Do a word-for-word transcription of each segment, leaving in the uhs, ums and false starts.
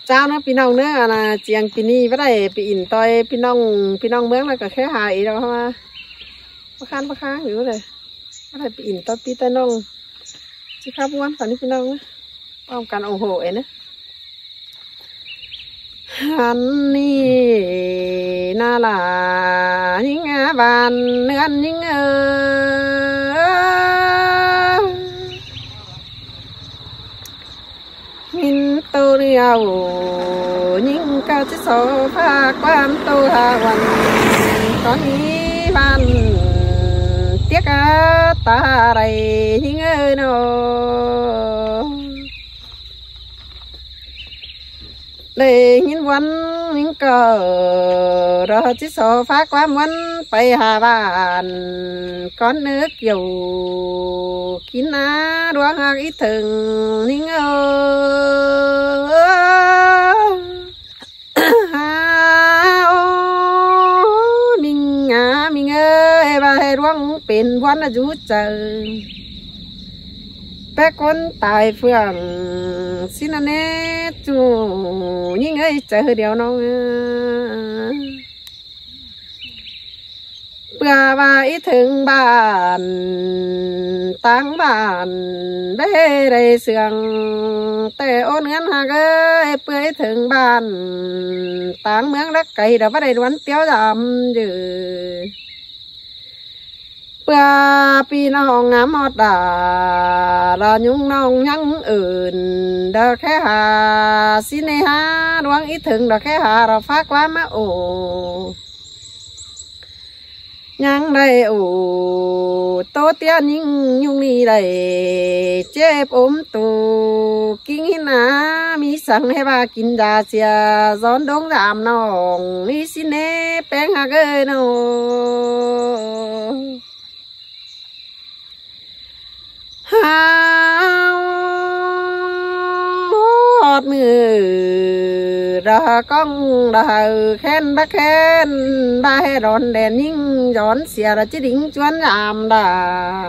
เจ้านะพี่น้องเนื้อนะเจียงปีนี้ไม่ได้ไปอินต่อยพี่น้องพี่น้องเมืองแล้วก็แค่หาอีกแล้วเข้ามาประคันประคันอยู่เลยไม่ได้ไปอินต่อยพี่ต่อยน้องสิครับวันตอนนี้พี่น้องนะป้องกันโอ้โหเอ็นะฮันนี่นาลายิงอาบานเนื้อนยิงเออมินตัวเรียวยิงเก้าจะโซฟาความตัวหาวันตอนนี้บ้านเตี้ยกาตาไรยิงเออโนเลยยินวันยิงก็รอจิโซฟาความวันไปหาบ้านก้อนนึกอยู่กินน้าดวงหักอีถึงยิงเออมิงงามิงเอ้ยบาให้ดวงเป็นวันอายุเจอแปะคนตายเฟื่องสินะเนจูยิ่งเอ้ยเจอเดียวน้องเพื่อว่าอีถึงบ้านตั้งบ้านได้ได้เสียงแต่โอนเงินหากเอ้ยเพื่อถึงบ้านตั้งเมืองรักไก่เดี๋ยวว่าได้วันเตี้ยวดำอยู่เพื่อพี่น้องงามอดดาลายุ่งน้องยังอื่นเด้อแค่หาสิเนหาดวงอีถึงเด้อแค่หาเราฝากว่ามาโอยังได้โอ้โตเตี้ยนิ่งยุ่งนี่ได้เจ็บอมตูกิ้งหินามีสั่งให้ว่ากินยาเสียซ้อนดงรามน้องนี่สิเนแป้งหาเกยโนหาวหอดมือดาก้องดาแค้นบักแค้นบาให้ร้อนแดนยิ่งย้อนเสียระจิดิ่งจวนยามดา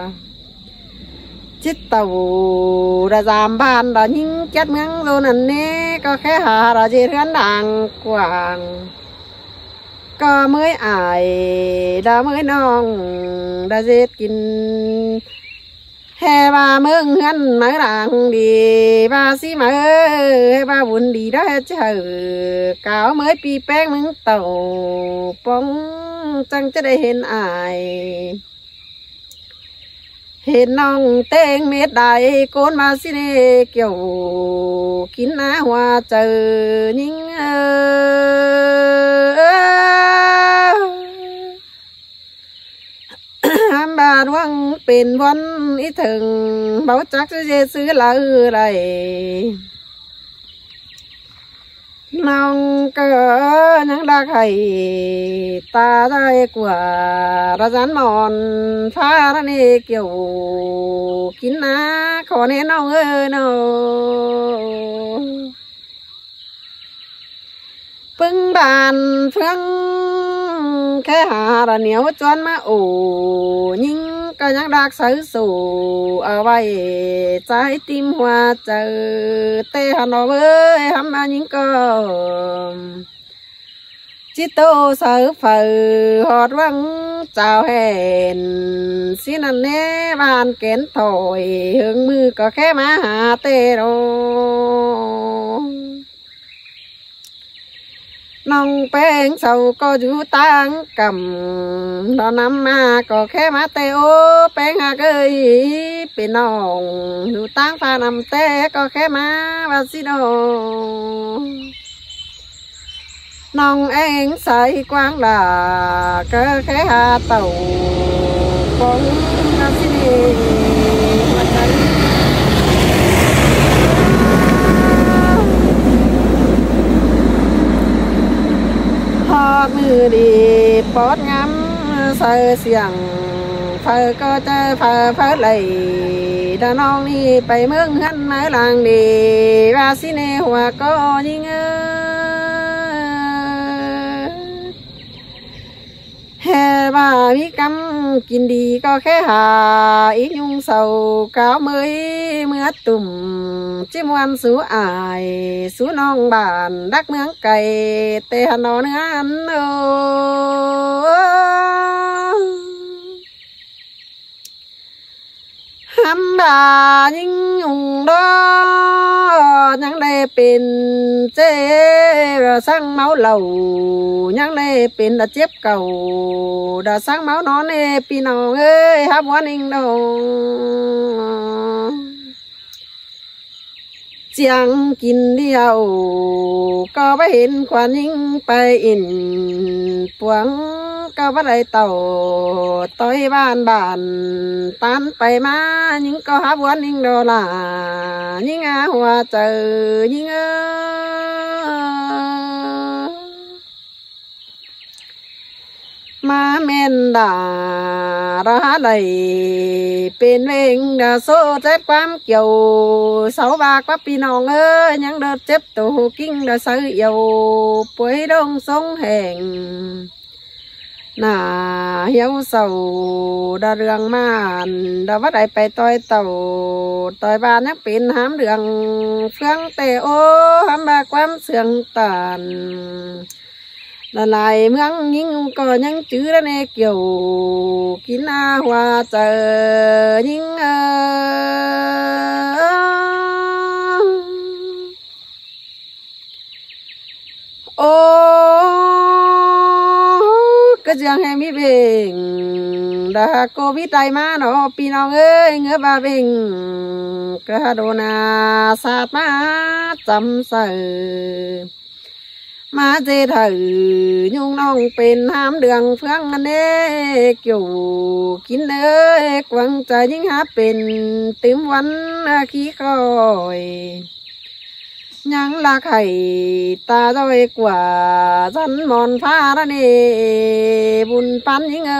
จิตเต่าระจามบ้านดายิ่งจัดเมืองโลนันเน่ก็แค่หาระเจริญดังกว้างก็เมื่อยอายดาเมื่อยน้องดาเจ็ดกินแห่บาเมืองเงินมาดังดีบาสิมาเอ้ยบาบุญดีได้เจอเก่าเมื่อปีแป้งมึงเต่าป้องจังจะได้เห็นอายเห็นน้องเต้งเม็ดใดโกนมาสิเนเกี่ยวกินน้าหัวเจอยิ่งเออบาดวังเป็นวันอีถึงเบาจักจะซื้อละอะไรน้องก็ยังได้ไข่ตาได้กว่าระจันมอนฟ้าระเนเกี่ยวกินนะขอเน้น้องเอ้ยน้องปึ้งบานเฟืองแค่หาระเหนียวจวนมาโอ้ยิ่งก็ยังดักใส่สู่เอาไว้ใจติมหัวเจอเตะหันเอาเว้ยทำมายิ่งก็จิตโตเสือฝือหอดวังเจ้าเห็นสินันเน่บานเกณฑ์ถอยหึงมือก็แค่มาหาเตะโรน้องแป้งเสาก็อยู่ตั้งกำตอนน้ำมาก็แค่มาเตโอแป้งหาเกยเป็นน้องอยู่ตั้งฟ้านำเตก็แค่มาวาสิโนน้องเองใส่กว้างด่าก็แค่หาเต่าปงวาสิเนพอมือดีปอดงำใส่เสียงเฟอก็เจอเฟอเฟอเลยดาน้องนี่ไปเมืองหันมาหลังดีว่าสิเนหัวก็ยิงเออแห่บ่ามีกำกินดีก็แค่หาอีกยุงเศร้าก้าวเมยเมื่อตุ่มจิ้มวันสู้อายสู้น้องบ้านรักเมืองไก่แต่หันนอนงานโอฮัมบายิ่งยุงดอยังได้เป็นเจ้สร้างเมาเหล่ายังได้เป็นดาเจ็บเก่าดาสร้างเมานอนเอพี่น้องเอ้ยฮับวันอิงดองเจียงกินเดียวก็ไม่เห็นควันยิ่งไปอินปวงก็บ่ได้เต่าต้อยบ้านบ้านตันไปมายิ่งก็ฮับวันยิ่งดอลายิ่งอาหัวเจอยิ่งเออมาเมนดาระใดเป็นเวงดาโซเจ็บความเกี่ยวเสาบากว่าพี่น้องเอ้ยยังเดินเจ็บตัวกิ้งดาเสือเยาป่วยดงสงแห่งน่าเหี่ยวเศร้าดาเรืองมานดาว่าได้ไปต่อยเต่าต่อยบ้านยังเป็นหามเรืองเฟืองเตโอหามบาความเสื่องตานละลายเมืองยิ่งก็ยังจื้อแล้วเนเกี่ยวกินอาหัวเจอยิ่งเออโอ้ก็ยังให้มีเบ่งดาโควิดได้มาเนาะพี่น้องเอ้ยเงือบาเบ่งกระโดนาสาดมาจำเสือมาเจเถือยุงน้องเป็นห้ามเดืองเฟืองอันเนเกี่ยวกินเอ้ยกวังใจยิ่งหาเป็นติมวันขี้คอยยังลาไข่ตาจ้อยกว่าฉันมอนฟ้าละเนบุญปันยิ่งเอ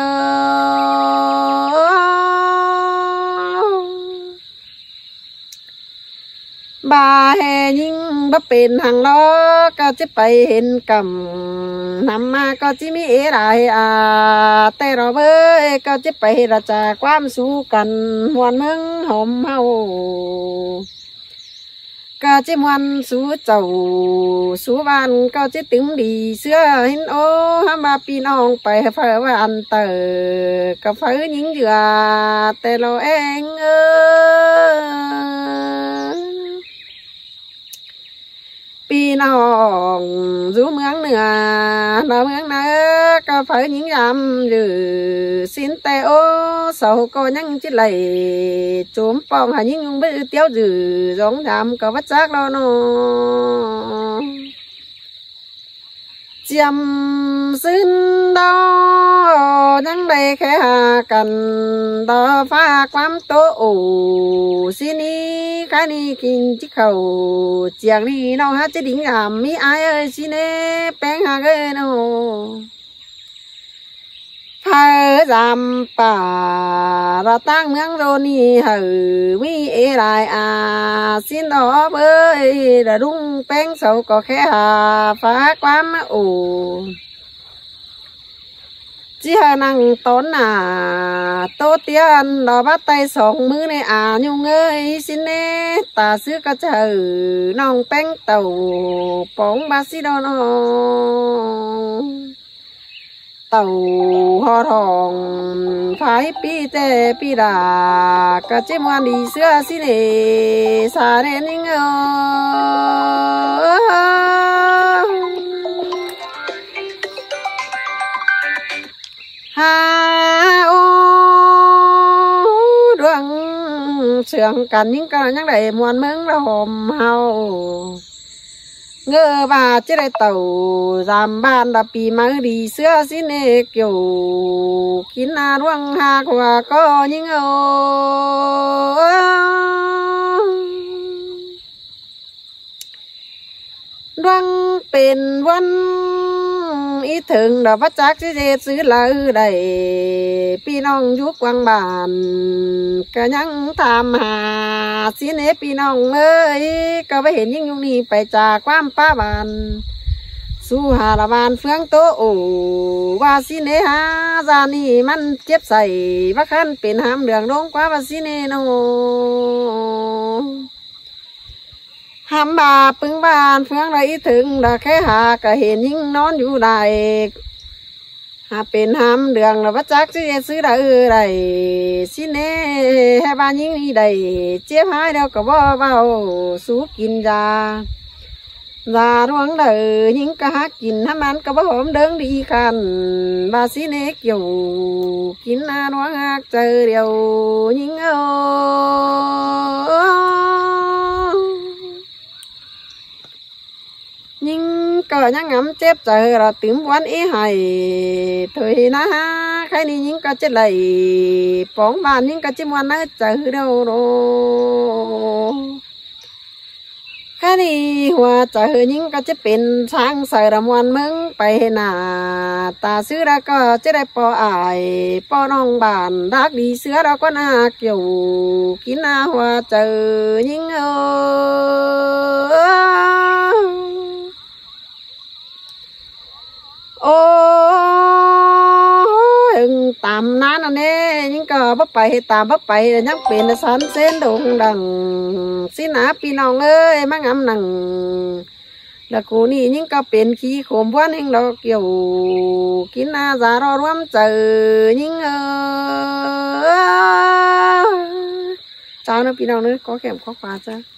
อบาแหยิ่งบ่เป็นหังล้อก็จะไปเห็นกำนำมาก็จะมีเอไรอาแต่เราเบ้ยก็จะไปราชาความสู้กันหวนเมืองหอมเฮาก็จะมวนสู้เจ้าสู้บ้านก็จะตึงดีเสื้อเห็นโอ้ห้ามบาพี่น้องไปเฝ้าวันเตอก็เฝ้ายิ่งเหยื่อแต่เราเองเออพี่น้องอยู่เมืองเหนือเราเมืองเหนือก็เฝ้ายิ่งยำอยู่สินแต่โอเสาก็ยังจิไหลจุ่มปองหายิ่งบื้อเตี้ยวอยู่ร้องทำก็วัดจักเราเนาะเจียมสิ้นดอยังได้แค่หากันดอฟ้าความโตโอสินี้ใครนี่กินจิเขาเจียงนี่น้องฮะจะดิ่งหามมีไอเอ้ยสิเน่แป้งหาเอ้ยเนาะเธอจำป่าเราตั้งเมืองโรนี่เหอวิเอไรอาสินดอเอ้ยดารุ่งแป้งเสาก็แค่หาฟ้าความโอจีหานังต้นหนาโตเตียนดอกบัดไตสองมือในอายุเงยสิเนตาซื้อก็เจอน้องแป้งเต่าปองบาซิโดนเต่าหอทองไผ่ปีเตปีดากระเจมวันดีเสื้อสิเนสาเรนิงเอฮาโอดวงเสื่องกันยิ่งกันยังได้มวนเมืองเราหอมเฮาเงือบาจะได้เต่าจำบ้านดับปีมือดีเสื้อสิเนเกี่ยวกินนาดวงหากว่าก็ยิ่งเอาดวงเป็นวันอีถึงดอกพัดจักสิเจซื้อเลยได้พี่น้องยุกวังบานก็ยังตามหาสิเนพี่น้องเอ้ยก็ไปเห็นยิ่งยุงนี้ไปจากความป้าบานสู้หาละบานเฟืองโตโอว่าสิเนหาจานี่มันเจ็บใส่ว่าคันเป็นหามเหลืองลงกว่าว่าสิเนโนหามบาปึงบานเฟืองไรถึงดาแค่หาก็เห็นยิ่งนอนอยู่ได้หาเป็นหามเหลืองแล้วว่าจักซื้อซื้อได้เออไรสิเนให้บ้านยิ่งนี่ได้เจ็บหายแล้วก็บ่เบาสู้กินยาลาร่วงเด้อยิ่งก็หากินให้มันก็บ่หอมเดิงดีกันบาสิเนเกี่ยวกินอาร่วงหักเจอเดียวยิ่งเออยิ่งก็ยังงำเจ็บเจอเราตื่มวันอีให้เถยนะใครนี่ยิ่งก็จะไหลป้องบ้านยิ่งก็จะมวนนะเจอเดียวโรแค่นี้หัวใจยิ่งก็จะเป็นช้างใส่รำวันมึงไปหน้าตาซื้อแล้วก็จะได้ปออายปอน้องบ้านรักดีเสือเราก็น่าเกี่ยวกินหน้าหัวใจยิ่งเออโอ้ตามนั้นอันนี้ยิ่งก็บ่ไปตามบ่ไปยังเป็นสันเส้นดงดังสินาพี่น้องเอ้ยมางำหนังแล้วกูนี่ยิ่งก็เป็นขี้โขมวันแห่งดอกเกี่ยวกินอาจารอรวมเจอยิ่งเออเจ้านะพี่น้องเอ้ยขอแก้มขอฟ้าจ้า